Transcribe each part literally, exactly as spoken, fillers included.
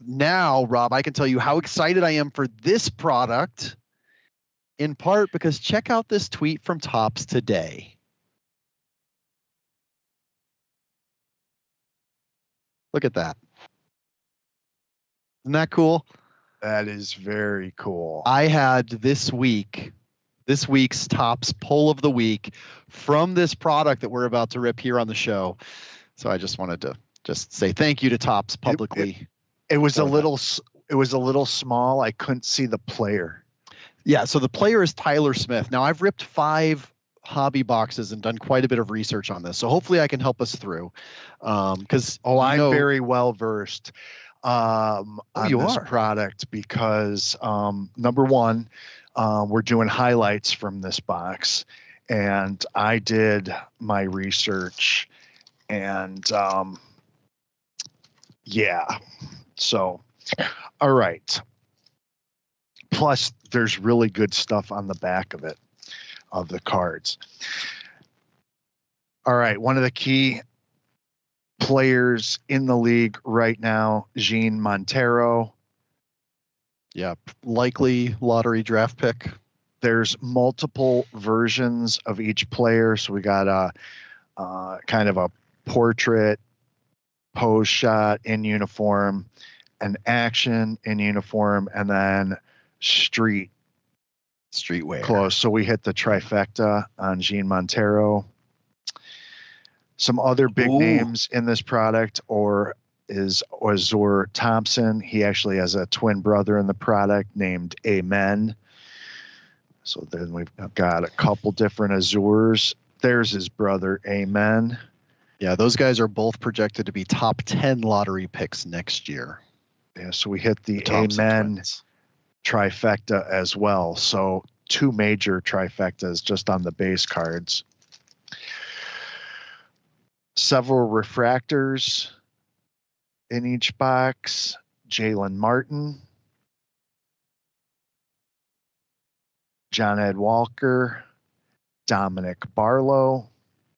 now, Rob, I can tell you how excited I am for this product, in part because check out this tweet from Topps today. Look at that. Isn't that cool? That is very cool. I had this week, this week's Topps poll of the week from this product that we're about to rip here on the show. So I just wanted to just say thank you to Topps publicly. It, it, it was a that. little, it was a little small. I couldn't see the player. Yeah. So the player is Tyler Smith. Now I've ripped five hobby boxes and done quite a bit of research on this. So hopefully I can help us through. Um, cause oh, I'm know, very well versed um, oh, on you this are. product because um, number one, um, we're doing highlights from this box, and I did my research, and um, yeah, so all right. Plus, there's really good stuff on the back of it, of the cards. All right, one of the key players in the league right now, Jean Montero. Yeah, likely lottery draft pick. There's multiple versions of each player. So we got a uh, kind of a portrait, pose shot in uniform, an action in uniform, and then street streetwear clothes. So we hit the trifecta on Jean Montero. Some other big Ooh. names in this product or is Azur Thompson. He actually has a twin brother in the product named Amen. So then we've got a couple different Azurs. There's his brother, Amen. Yeah, those guys are both projected to be top ten lottery picks next year. Yeah, so we hit the, the Amen twins. Trifecta as well. So two major trifectas just on the base cards. Several refractors in each box. Jalen Martin, John Ed Walker, Dominic Barlow,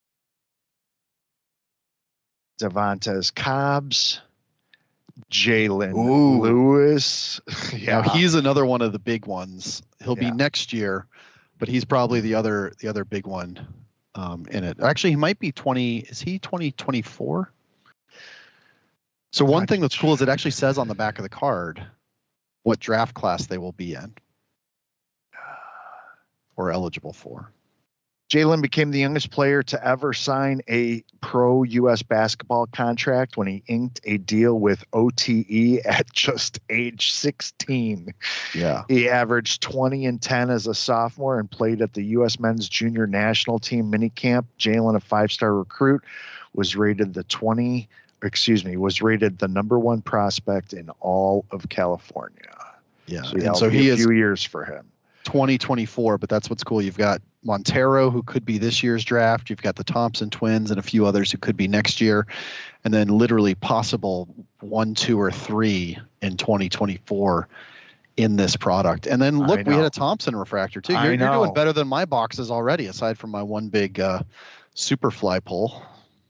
Devontae Cobbs, Jalen Lewis. Yeah, now he's another one of the big ones. He'll yeah. be next year, but he's probably the other the other big one um, in it. Actually, he might be twenty. Is he twenty twenty-four? So one thing that's cool is it actually says on the back of the card what draft class they will be in or eligible for. Jalen became the youngest player to ever sign a pro U S basketball contract when he inked a deal with O T E at just age sixteen. Yeah. He averaged twenty and ten as a sophomore and played at the U S men's junior national team minicamp. Jalen, a five-star recruit, was rated the twenty, excuse me, was rated the number one prospect in all of California. Yeah. So, and so he a is few years for him. twenty twenty-four, but that's what's cool. You've got Montero, who could be this year's draft. You've got the Thompson twins and a few others who could be next year. And then literally possible one, two, or three in twenty twenty-four in this product. And then look, we had a Thompson refractor too. You're, you're doing better than my boxes already, aside from my one big uh, Superfly pull.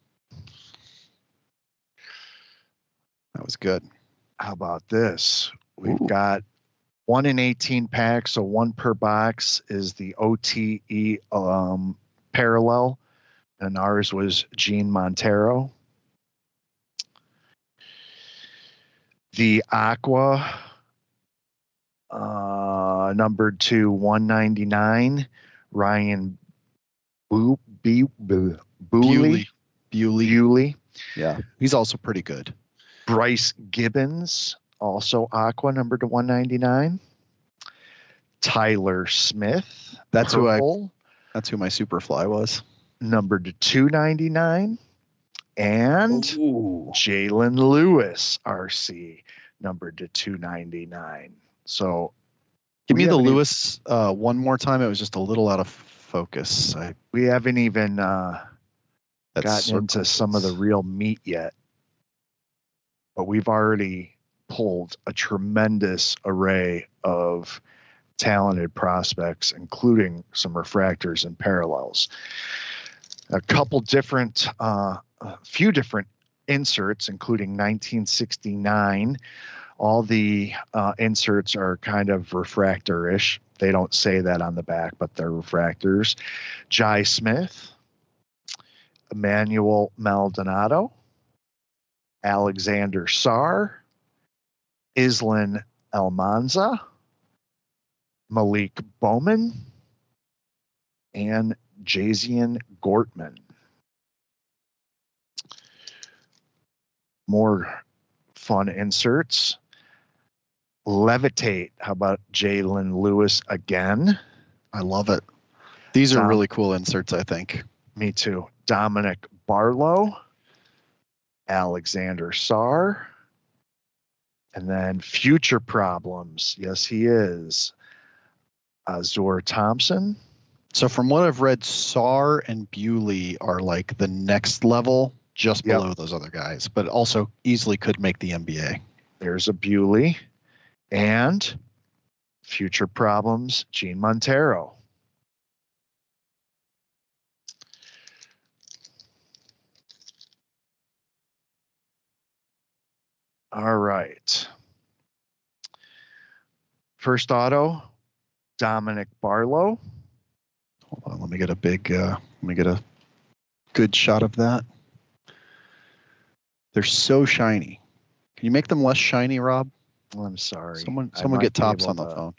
That was good. How about this? We've Ooh. got one in eighteen packs, so one per box is the O T E um, parallel, and ours was Jean Montero. The Aqua, uh, numbered to one ninety-nine, Ryan Boo, Be, Be, Bewley. Bewley. Bewley. Yeah, he's also pretty good. Bryce Gibbons, also Aqua, numbered to one ninety-nine. Tyler Smith, that's purple, who I. That's who my Superfly was. Numbered to two ninety-nine, and Jalen Lewis, R C, numbered to two ninety-nine. So, give me the Lewis uh, one more time. It was just a little out of focus. I, we haven't even uh, gotten into some of the real meat yet. But we've already pulled a tremendous array of talented prospects, including some refractors and parallels. A couple different, uh, a few different inserts, including nineteen sixty-nine All the uh, inserts are kind of refractor-ish. They don't say that on the back, but they're refractors. Jai Smith, Emmanuel Maldonado, Alexander Sarr, Islan Almanza, Malik Bowman, and Jazian Gortman. More fun inserts. Levitate. How about Jalen Lewis again? I love it. These are Dom- really cool inserts, I think. Me too. Dominic Barlow, Alexander Sarr, and then Future Problems. Yes, he is. Azor Thompson. So from what I've read, Sarr and Bewley are like the next level, just Yep. below those other guys, but also easily could make the N B A. There's a Bewley. And Future Problems, Gene Montero. All right. First auto, Dominic Barlow. Hold on, let me get a big, uh, let me get a good shot of that. They're so shiny. Can you make them less shiny, Rob? Oh, I'm sorry. Someone, I someone might get be Tops able on the to- phone.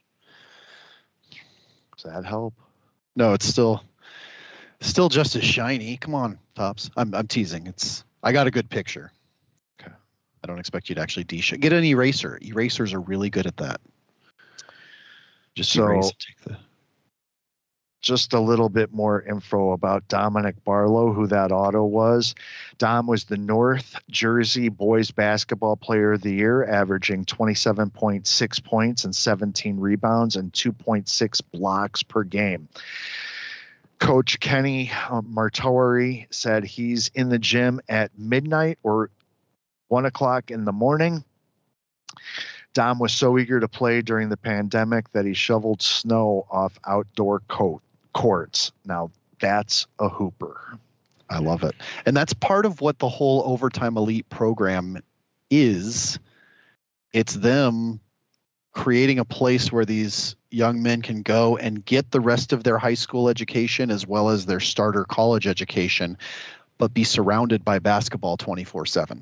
Does that help? No, it's still, still just as shiny. Come on, Tops. I'm, I'm teasing. It's, I got a good picture. Okay. I don't expect you to actually de Get an eraser. Erasers are really good at that. Just So- erase. Take the. Just a little bit more info about Dominic Barlow, who that auto was. Dom was the North Jersey boys basketball player of the year, averaging twenty-seven point six points and seventeen rebounds and two point six blocks per game. Coach Kenny uh, Martori said he's in the gym at midnight or one o'clock in the morning. Dom was so eager to play during the pandemic that he shoveled snow off outdoor coat. courts. Now that's a hooper. I love it. And that's part of what the whole Overtime Elite program is. It's them creating a place where these young men can go and get the rest of their high school education as well as their starter college education, but be surrounded by basketball twenty-four seven.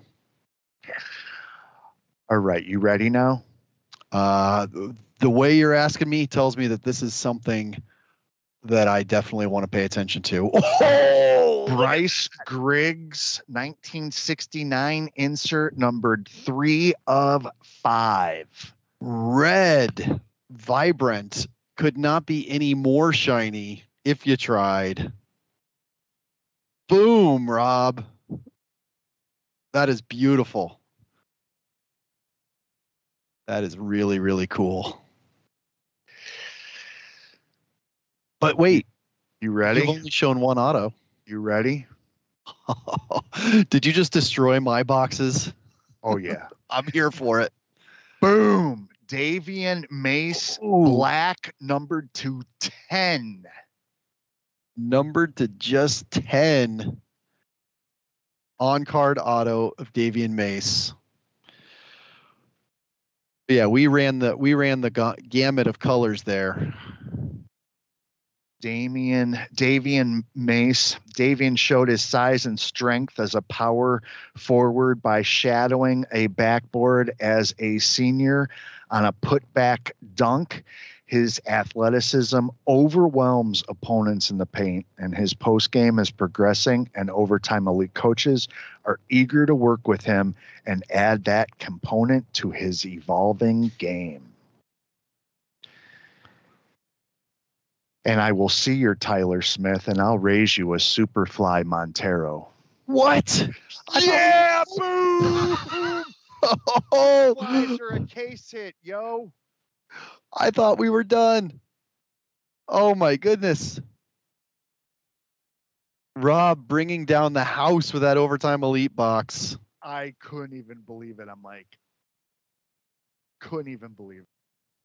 All right, you ready now? Uh, the way you're asking me tells me that this is something that I definitely want to pay attention to. Oh, Bryce Griggs, nineteen sixty-nine insert numbered three of five. red, vibrant, could not be any more shiny if you tried. Boom, Rob. That is beautiful. That is really, really cool. But wait, You ready? you've only shown one auto. You ready? Did you just destroy my boxes? Oh yeah. I'm here for it. Boom. Davian Mace, Ooh. black, numbered to ten. Numbered to just ten. On-card auto of Davian Mace. Yeah, we ran the we ran the ga- gamut of colors there. Damian, Davian Mace. Davian showed his size and strength as a power forward by shadowing a backboard as a senior on a putback dunk. His athleticism overwhelms opponents in the paint, and his post game is progressing, and Overtime Elite coaches are eager to work with him and add that component to his evolving game. And I will see your Tyler Smith, and I'll raise you a Superfly Montero. What? Yeah, boom! Oh, Flies are a case hit, yo. I thought we were done. Oh my goodness. Rob bringing down the house with that Overtime Elite box. I couldn't even believe it. I'm like, couldn't even believe it.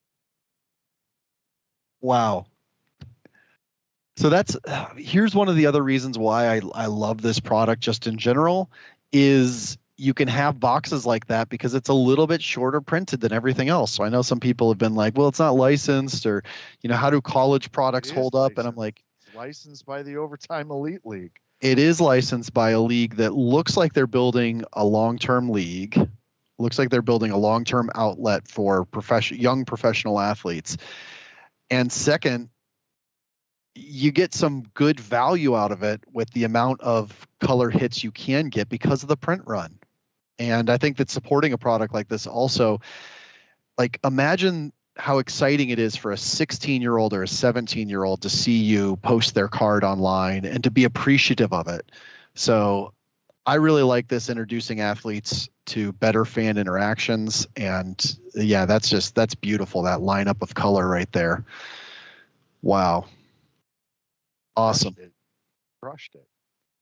Wow. So that's here's one of the other reasons why I I love this product just in general is you can have boxes like that because it's a little bit shorter printed than everything else. So I know some people have been like, well, it's not licensed, or, you know, how do college products It is hold up? And I'm licensed. like, It's licensed by the Overtime Elite League. it is licensed by a league that looks like they're building a long-term league. Looks like they're building a long-term outlet for profession, young professional athletes. And second, you get some good value out of it with the amount of color hits you can get because of the print run. And I think that supporting a product like this also, like, imagine how exciting it is for a sixteen year old or a seventeen year old to see you post their card online and to be appreciative of it. So I really like this, introducing athletes to better fan interactions. And yeah, that's just, that's beautiful. That lineup of color right there. Wow. Awesome. Crushed it. Crushed it.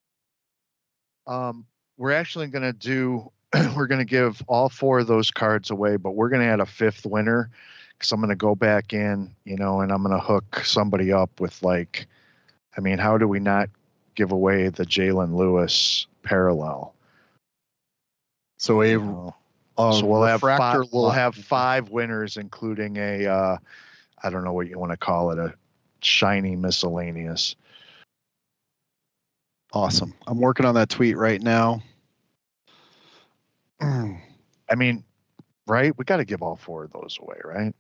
Um, we're actually going to do, we're going to give all four of those cards away, but we're going to add a fifth winner because I'm going to go back in, you know, and I'm going to hook somebody up with, like, I mean, how do we not give away the Jalen Lewis parallel? So a, You know? a so we'll have refractor five, we'll lot. have five winners, including a, uh, I don't know what you want to call it, a shiny miscellaneous. Awesome. I'm working on that tweet right now. I mean, right? We got to give all four of those away, right?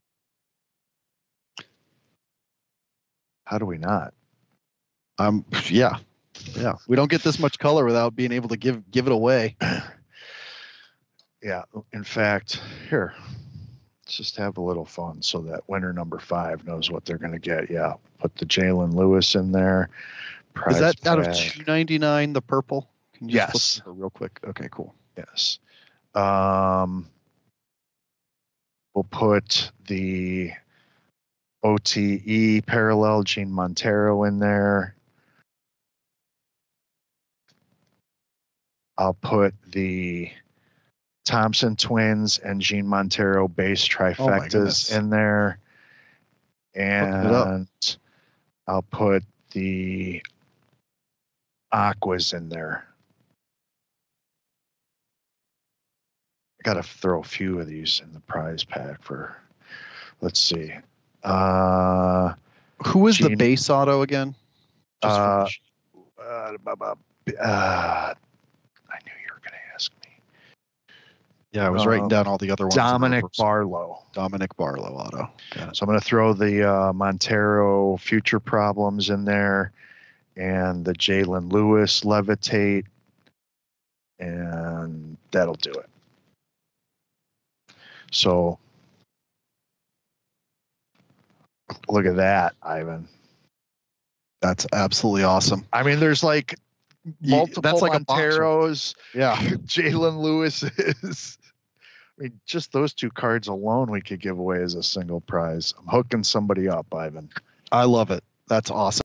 How do we not? Um, yeah, yeah. We don't get this much color without being able to give give it away. Yeah. In fact, here, let's just have a little fun so that winner number five knows what they're going to get. Yeah. Put the Jalen Lewis in there. Prize Is that out of tag. two ninety-nine, the purple? Can you just Yes. flip over real quick? Okay, cool. Yes. Um, we'll put the O T E parallel Gene Montero in there. I'll put the Thompson twins and Gene Montero base trifectas in there. And I'll put the aquas in there. I got to throw a few of these in the prize pack for, let's see. Uh, Who is Gene, the base auto again? Just uh, uh, uh, I knew you were going to ask me. Yeah, I was uh, writing down all the other ones. Dominic Barlow. Dominic Barlow auto. Got it. So I'm going to throw the uh, Montero Future Problems in there and the Jalen Lewis Levitate, and that'll do it. So look at that, Ivan. That's absolutely awesome. I mean, there's like multiple That's like Monteros. A yeah. Jalen Lewis is. I mean, just those two cards alone we could give away as a single prize. I'm hooking somebody up, Ivan. I love it. That's awesome.